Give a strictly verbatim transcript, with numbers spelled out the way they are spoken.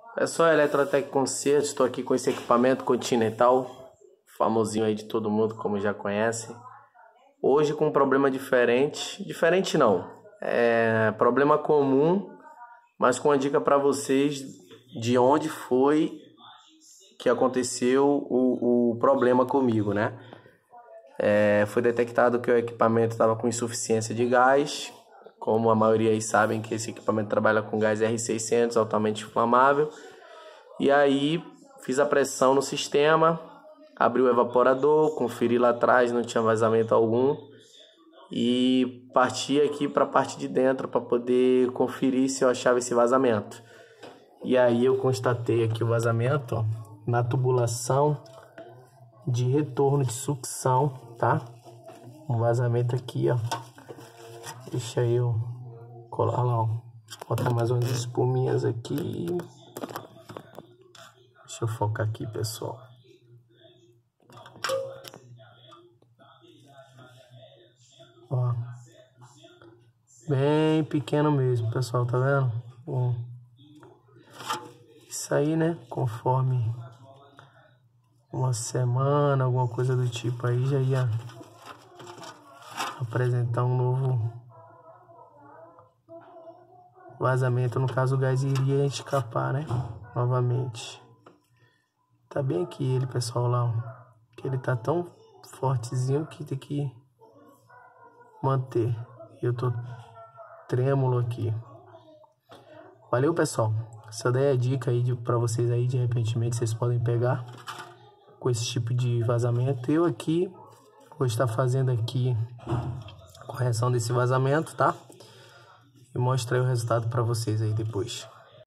Pessoal, Eletrotec Concerto, estou aqui com esse equipamento Continental, famosinho aí de todo mundo, como já conhece. Hoje com um problema diferente, diferente não, é problema comum, mas com uma dica para vocês de onde foi que aconteceu o, o problema comigo, né? É, foi detectado que o equipamento estava com insuficiência de gás. Como a maioria aí sabem que esse equipamento trabalha com gás R seiscentos, altamente inflamável. E aí fiz a pressão no sistema, abri o evaporador, conferi lá atrás, não tinha vazamento algum. E parti aqui para a parte de dentro para poder conferir se eu achava esse vazamento. E aí eu constatei aqui o vazamento, ó, na tubulação de retorno de sucção, tá? Um vazamento aqui, ó. Deixa eu colar lá, ó. Botar mais umas espuminhas aqui. Deixa eu focar aqui, pessoal. Ó. Bem pequeno mesmo, pessoal, tá vendo? Ó. Isso aí, né? Conforme uma semana, alguma coisa do tipo aí, já ia apresentar um novo vazamento. No caso, o gás iria escapar, né? Novamente. Tá bem aqui ele, pessoal, lá, ó. Que ele tá tão fortezinho que tem que manter. Eu tô trêmulo aqui. Valeu, pessoal. Se eu der a dica aí de, pra vocês aí, de repentemente, vocês podem pegar com esse tipo de vazamento. Eu aqui vou estar fazendo aqui correção desse vazamento, tá? E mostrar o resultado para vocês aí depois.